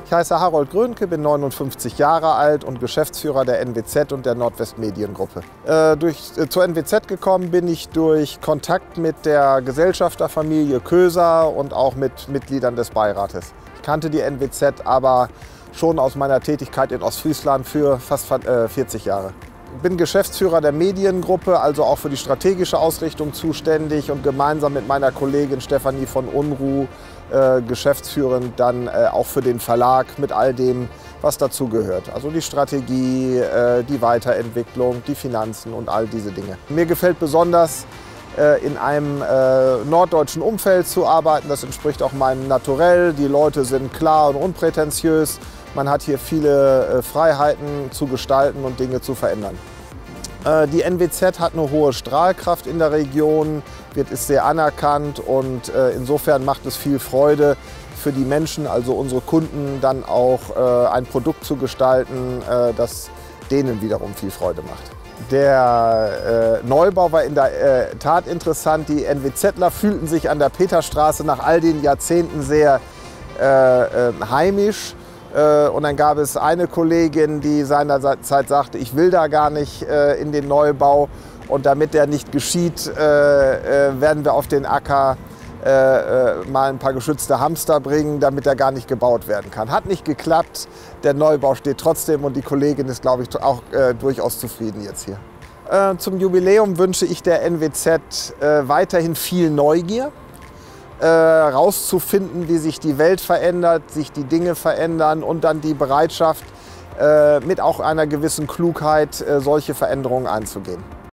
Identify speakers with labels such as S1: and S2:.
S1: Ich heiße Harold Grönke, bin 59 Jahre alt und Geschäftsführer der NWZ und der Nordwest Mediengruppe. Zur NWZ gekommen bin ich durch Kontakt mit der Gesellschafterfamilie Köser und auch mit Mitgliedern des Beirates. Ich kannte die NWZ aber schon aus meiner Tätigkeit in Ostfriesland für fast 40 Jahre. Ich bin Geschäftsführer der Mediengruppe, also auch für die strategische Ausrichtung zuständig und gemeinsam mit meiner Kollegin Stefanie von Unruh geschäftsführend dann auch für den Verlag mit all dem, was dazu gehört. Also die Strategie, die Weiterentwicklung, die Finanzen und all diese Dinge. Mir gefällt besonders, in einem norddeutschen Umfeld zu arbeiten. Das entspricht auch meinem Naturell. Die Leute sind klar und unprätentiös. Man hat hier viele Freiheiten zu gestalten und Dinge zu verändern. Die NWZ hat eine hohe Strahlkraft in der Region, ist sehr anerkannt und insofern macht es viel Freude für die Menschen, also unsere Kunden, dann auch ein Produkt zu gestalten, das denen wiederum viel Freude macht. Der Neubau war in der Tat interessant. Die NWZler fühlten sich an der Peterstraße nach all den Jahrzehnten sehr heimisch. Und dann gab es eine Kollegin, die seinerzeit sagte, ich will da gar nicht in den Neubau. Und damit der nicht geschieht, werden wir auf den Acker mal ein paar geschützte Hamster bringen, damit er gar nicht gebaut werden kann. Hat nicht geklappt, der Neubau steht trotzdem und die Kollegin ist, glaube ich, auch durchaus zufrieden jetzt hier. Zum Jubiläum wünsche ich der NWZ weiterhin viel Neugier. Rauszufinden, wie sich die Welt verändert, sich die Dinge verändern und dann die Bereitschaft, mit auch einer gewissen Klugheit solche Veränderungen einzugehen.